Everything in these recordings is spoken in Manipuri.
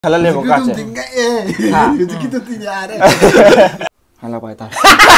Kalian lihat kok aja. Gitu tidak ada. Halo Pak Eta.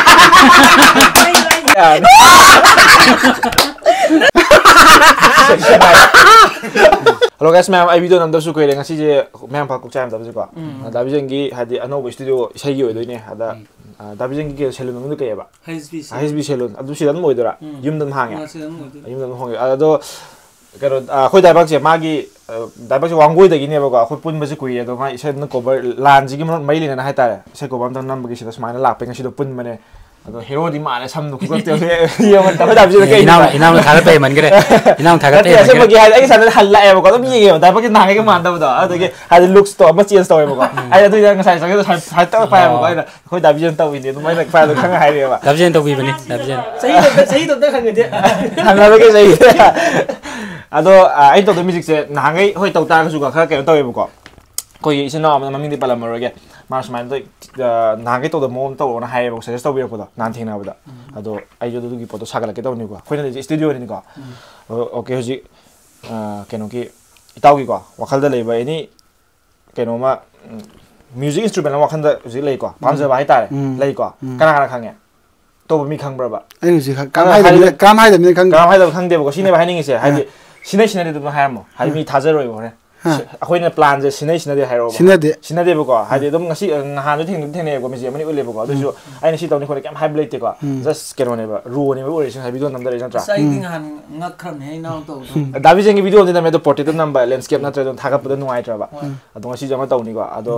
Halo guys, मैं आई वीडियो नंबर सुख करेंगे सी जे मैं पाकुक चाइम तब जुका दाबिजंगी हादि अनोब स्टूडियो सही होइदोइने हादा दाबिजंगी के सेलून मंदु कयबा HSB सेलून अदु सिदन मोइदरा युमदन हांगे युमदन होंगे अदो करो खोइ दाइबाक जे मागी दाइबाक जे वांगोइ दगिनेबको खोइ पुनबसे कुइ अदो मा इसेन कवर लानजी कि मैलिना हाइतारे से कवर त नम्बगी सिदा स्माइना लापे ngasi do पुनबने अदो हेरो दि माले समनु कुगते यो मन तब दाबिजन के इनाम थागा पे मन करे इनाम थागा पे ऐसे मगे हाइ आई सान हल्ला एबको तो मी ये दाइबाक नागे के मानदब दो अदगे हाइ लुक्स तो अब चेंज तोएबको आई अदु yang ngasai sange हाइ त पाएबको आई खोइ दाबिजन त उइने मै न पाए खंग हाइरेबा दाबिजन त उइ बनि दाबिजन सही तो खंगे दे हल्ला के सही अदो आई तो म्यूजिक से नांगै होय तौता गसु खरा के तोएबको कोइ इसेना ममिंग दि पलमरोगे मार्स माइन तो नांगै तो द मोम तो ना हाइबको सजेस्ट तोबिरको नान थेनाबदा अदो आई जो दुगी फोटो सागला के तौनिको खोइना स्टूडियो निको ओके होजि केनो की इताउगी को वखलदा लेबा एनी केनो मा म्यूजिक इंस्ट्रूमेंट वखलदा होजि लेको पामजबा हाइ तारे लेको कना कना खंगे तो मी खंगब्रबा आई होजि काम हाइदमने खंगदेबको सिनेबा हाइनिंगिसे हाइदि सिनै सिनै दु हायमो हाइ मी थाजरोइबो रे अखोइना प्लान जे सिनै सिनै हाइरो सिनदेबको हाइदि दम ngasi ngहानो थेनेबको मिसे मनि उलेबको अदुसु आइना सि तौनि खोले केम हाइब लेतेको जस्ट केनो नेबा रो नेबा ओरिजिन हाइ भिडियो नम्बर नत्रा साइडिंग हान ngakhram हे नाउ तो दाबिजेंगी भिडियो दिना मेदो पोर्ट्रेट नम्बर लैंडस्केप नत्रा दन थागपद नुवाइत्रबा अदो ngasi जमा तौनिको अदो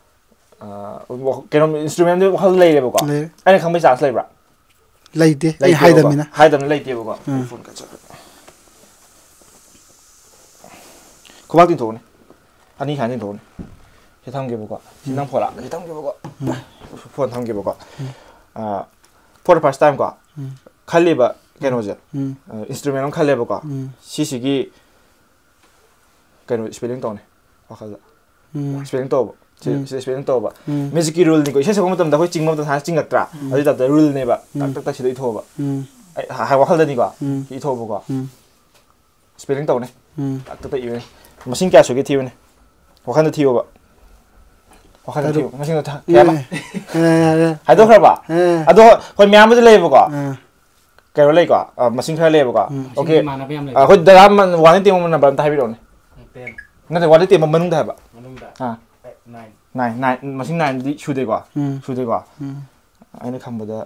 केनो इंस्ट्रूमेंट दो हल लेरेबको आइना खंबै चार्ज लेब्रा लेते आई हाइदमने लेतेबको फोन का चक खोबाक दिन थोने अनि खान दिन थोने हे थमगेबको सिनम फोला हे थमगेबको फोन थमगेबको फॉर फर्स्ट टाइम को खालिबा केनो जे इंस्ट्रूमेंट खालिबको सिसिगी केनो स्पेलिंग तोने वखलदा स्पेलिंग तोब स्पेलिंग तोब म्यूजिक की रूल निको इसे मतम दा खोइ चिंगम त थास चिंगत्रा अदि तब रूल नेबा तक तक सिदै थोबा हाइ वखलदा निको इ थोबको स्पेलिंग तोने तक तक इवे मसिन क्या सुगे थियोने वखन थियोबा वखन थियो मसिन था केबा हाइदो खरबा अदो खोइ म्याम बजे लेबको केरो लेको मसिन खरा लेबको ओके खोइ दराम वानि तेम नंबर त हाइबिरोने नते वानि तेम मनुंग दा हाबा हां 9 मसिन 9 दि सुदेको आइना खंबदा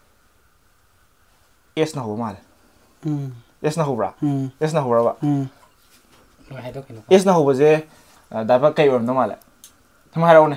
एस न हो माल एस न होब्रा एस न होब्रा एस ना हो बजे दाबा कई ओरम नमाले थम हाराउने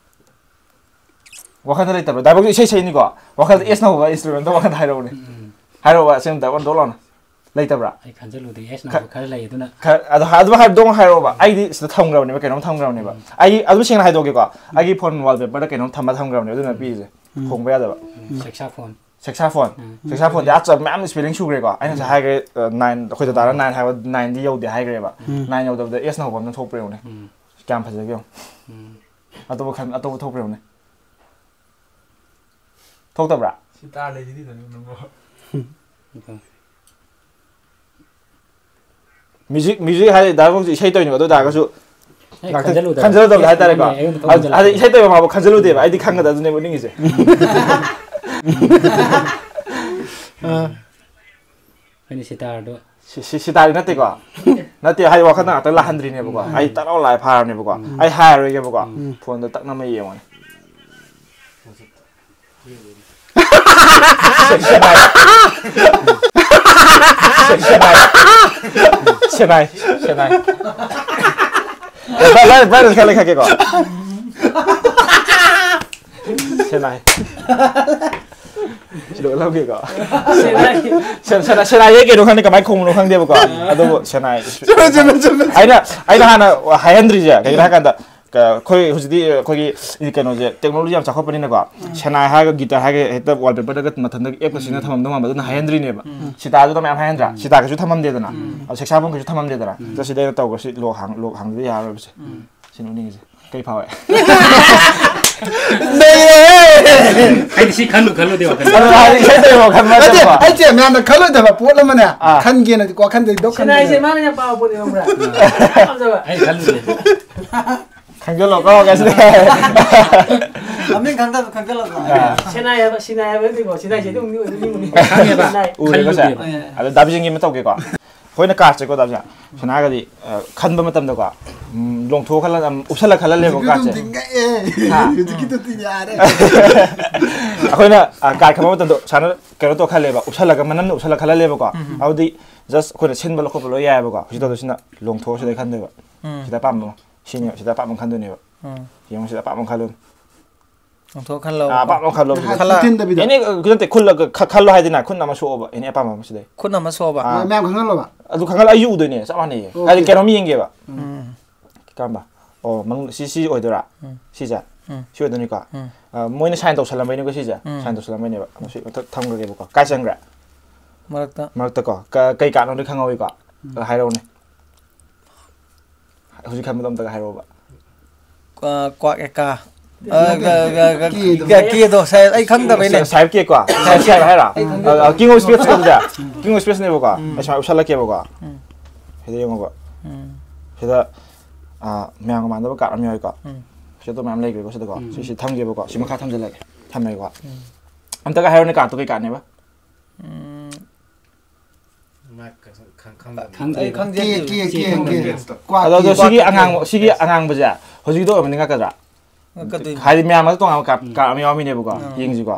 वखन ले तब दाबा इसे सही निको वखन एस ना हो इंस्ट्रूमेंट वखन हाराउने हारोबा सेम दाबा दोलन ले तबरा आई खंजलु दे एस ना खर ले दुना अदो हादबा हार दोंग हारोबा आई दि स थमग्राउने केनो थमग्राउने बा आई अदु सेंग हाइदोगे को आई फोन वॉलपेपर दा केनो थमग्राउने अदुना पीजे खोंबा यादबा सेक्साफोन या चब मैम स्पेलिंग सुग्रेको आइना छ हाइग्रे 9 खोइ त दारा 9 हाइबा 9 दि यौदे हाइग्रेबा 9 यौदबदा एस न होबम थोप्रेउने क्याम फजग्यो अतोबो थोप्रेउने थोक्तब्रा सितार लेदिदि धनु नंगो म्यूजिक हाइ दाबो इसे तोइनो अदो दागसु खंजलु दब हाइ तारेको आदि इसे तोइ माबो खंजलु देबा आइदि खंगदा जुने बनिङिसे अनि सितार दो सितार नतेको नते हाइ वखन त लाहन्द्रिनेबको आइ तराउ लाइ फारनेबको आइ हायरगेबको फोन द तकना मै येमने Senai. Baru sekali kakek kok. Senai. Sudah lagi kok. Senai ye kira kan kamai kong lokang dia buka. Aduh senai. Aina hana Hyundai aja. Kayak kan tak. Koi hujudi koi ini kan aja teknologi yang cakap ini nego. Senai harga gitar harga itu wallpaper dekat matan dekat app kesini tamam tamam betul Hyundai nih pak. Sita itu tamam Hyundai. Sita kesu tamam dia tu na. Seksapun kesu tamam dia tu na. Terus dia tahu kesu lo hang dia harus bisa. Sini ini sih. Kayak power. आई सी खानु दे वखन आई छै म खान मा अझै आई चाहिँ म्याम खानु दे पोल मने खान गेन को खान दे दोकान सिनाइ चाहिँ माने पाउ पर्यो हमरा आई खानु दे 강절로가 계시네. 아멘 강다 강절로. 신나야 신나야 그리고 신나야 제도 우리 강해봐. 우리 것이. 아주 나비징기면 또 그거. 거기는 까치고 나비야. 전화가디 칸 보면 땀도가. 롱토 칼라 옵살라 칼라레 뭐 까치. Kita tidak ada. 거기는 까 가면 땀도 자는 그래도 칼레바 옵살라가 만남 옵살라 칼라레 뭐 아우디 just 거기는 신발로 코블로 야야 뭐 그지도 도시나 롱토 시대 칸데 시대 빰뭐 신이 시대 빰은 칸도네 영 시대 빰은 칼로 롱토 칼로 빰은 칼로 Kallah. 얘네 그때 콜라 칼로 해야 되나 콘 남아 쇼바 얘네 빰은 시대 콘 아마 소바. Memang kangen lo, Pak. 아주 강할 아이유도네 사마네 아니 개놈이 인게 봐 깜바 망 시시 어디라 시자 시어드니까 뭐이네 샤인 도살람 뭐이네 거 시자 샤인 도살람 뭐이네 봐 뭐시 탐거게 볼까 까장그라 마락다. 말다가 cây cạn nó đi khang ngồi cả hai đâu này hồi khi mình tâm hai đâu vậy qua cái ca kia đồ xe ấy không đâu vậy này sai kia quả sai hay là kinh ngô space cái gì kinh ngô space này bộ cả mà usala kia bộ cả thế thì không có thế là mèo của mình nó cả mèo cả thế tôi làm lấy cái có được cả chỉ tham kia bộ cả chỉ mà khác tham gì lại tham này quả anh ta cái hai này cả tôi cái cạn này ba Kia. 너 시기 안강 보자. 호지도 없는 거 같더라. 하이 미야마 또 아까 미야미 내보고 얘기지고.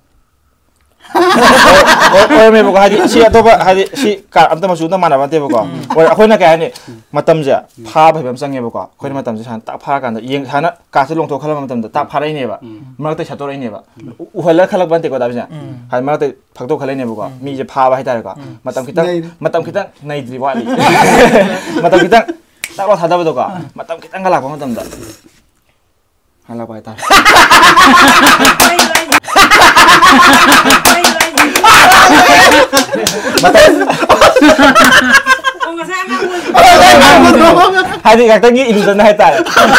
어메 보고 하디 시야도 하디 시가 암도 마주도 많아 봤대 보고. 어코나 게 아니 맞담자 파 배뱀상해 보고. 거기 맞담자 한딱 파간다. 이 하나 가스 롱토 칼라 맞담다. 딱 파라이네 봐. 막때 샤도라이네 봐. 우할라 칼락 반대 거 답이냐. 하이 막때 박도 칼라이네 보고. 미 이제 파바 해다가 맞담 기타 나이들이 와리. 맞담 기타 따로 사다 보도가. 맞담 기타 갈라 보면 담다. 할라 봐 해다. Hadi katanya ilusan heta.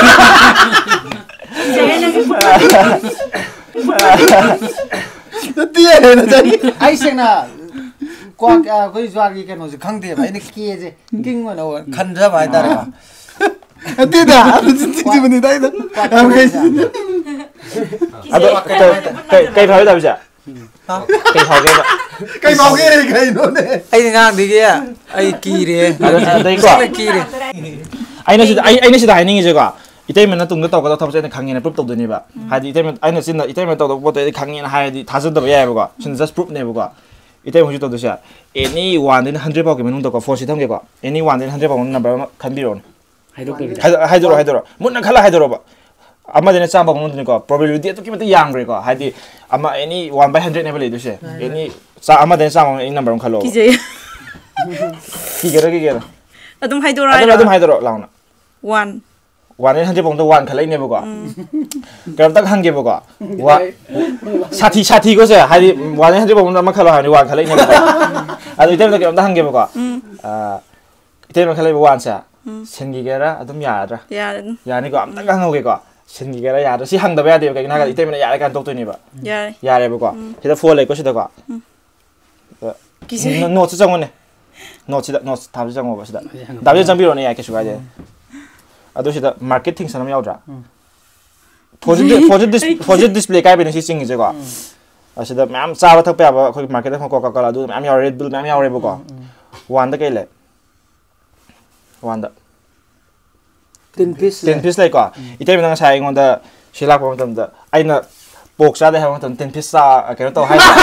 Dia na jadi. ai xem là qua cái doa cái nó không thể vậy này kia chứ kinh mà nó khăn ra vậy ta đấy Tidak. Itu benar itu. Cây pháo đâu vậy? Cây pháo kia. Cây màu kia này cây nó này. ai ngang đi kia ai kỳ đi đây quoi? kỳ đi anh sẽ đại ninh 저거. 이때면 또 응도 또 타버서 강연에 프로도 되니 봐. 하디 이때면 아이는 진짜 이때면 또 뭐도 강연 하야지 다서도 해야 보고. 진짜 프로 내 보고. 이때면 호주도 도시야. any one in 100 바기면 운도가 포시 탐게 봐. any one in 100 바기면 넘버 간비론. 하이드로 문나 칼라 하이드로 봐. 아마 전에 짬바 먹는다니까 probability 또 기면 양 그래가 하디 아마 any 1 by 100 never 도시. any 아마 전에 짬바 이 넘버 칼로. 기제 기게라 아동 하이도라 아동 하이드로 라우나. 1 완에 한제 봉도 완 칼라 있네 보고. 그럼 딱 한 개 보고. 와 사티 이거세. 하디 완에 한제 봉도 아마 칼라 하니 완 칼라 있네 보고. 아도 이때부터 그럼 딱 한 개 보고. 이때는 칼라 완사. 생기게라 아좀 야라. 야니고 암딱 한거게고. 생기게라 야라 시 항도 해야 돼요. 그러니까 이 때문에 야라 간 독도니 봐. 야래 보고. 그래서 포레 것이다고. 기제 노트 정원에. 노트 답지 정원 보시다. 답지 정비로네 야 계속 가야 아도시다 마케팅 사람 야오자. 포즈 디스플레이 까이베는 시싱이 저거. 아시다 맘 싸워 탁 빼봐. 거기 마케팅 코카콜라 두 맘 야레 빌 맘 야레 보고. 완다 깨래. 완다. 10 piece 10 piece like quoi. 이때면 내가 사이 건데 실락 보면 좀 아이나 복사대 하면 좀 10 piece 그래 또 하이거.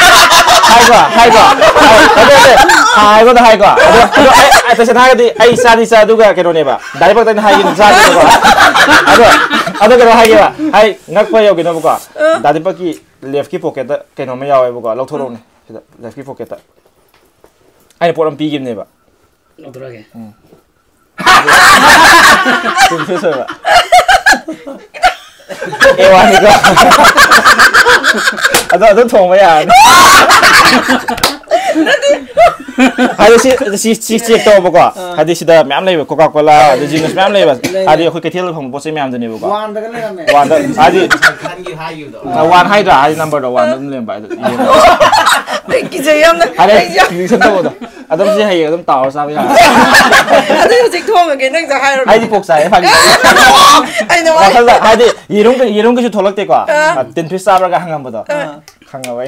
하이거. 아이 대신 하이디 아이 사디사 누가 그러네 봐. 다리박다는 하이기는 사디고. 아도 그러 하이게 봐. 하이 낙파 여기 넣어 볼까. 다리박이 레프트 포켓 그놈에 야와 볼까. 럭토로네. 레프트 포켓. 아니 보람 비김네 봐. 어떡하게 좀 해서요. 에와니가. 너 통화야. hadi si check to ba ko hadi sida myam lei coca cola hadi jinus myam lei ba hadi khoi ketel phang bo se myam jani ba ko wan da le me wan da hadi Kan gi hai yu do. wan hai da hadi number da wan dum lem ba ki je yam na hadi ni san to da adam si hai adam taw sa ba ya adu yu jik thong ge nang ja hai ro hadi pok sai phang ai na wa hadi yirung ke tholak te ko tin phi sa ba ga hangam ba da khanga ba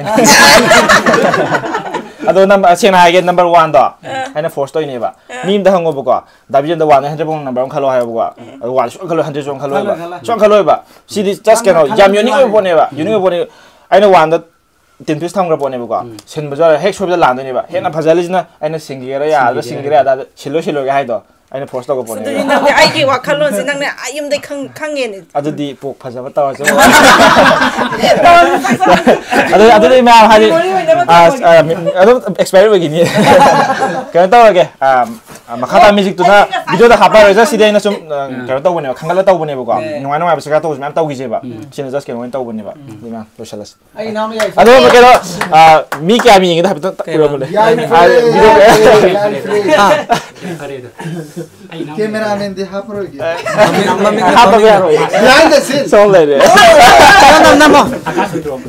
ado number sena hai ge number 1 da aina force to ni ba nim da hango ba ko dabijen da 100 bong number on khalo hai ba ko wa so khalo 100 jong khalo ba chong khalo ba si just can jam yoni ko bone ba yoni ko bone aina 1 da tin phi thang ra bone ba ko sen ba ja hek so ba lan ni ba hena phajali jina aina singera ya da singera da silo ga hai do aina force to ko bone du nang ne ai ki wa khalon sin nang ne ayum dai khang ye ni adu di pok phaja ba taw so adu ma hadi adu experiment ba gini ka taw ge makata music tu na video da hapa ra si dai na sum ka taw bone khangala taw bone ba ko ngai ngai ba sa ka taw ma taw gi je ba sin just ke ngai taw bone ba ni ma lo shalas ai nam ya adu ma ke mi kya mi ngi da hap ta ko bole video Cameraman de hapro ge. hapa ga ro Behind the scenes. so le nam nam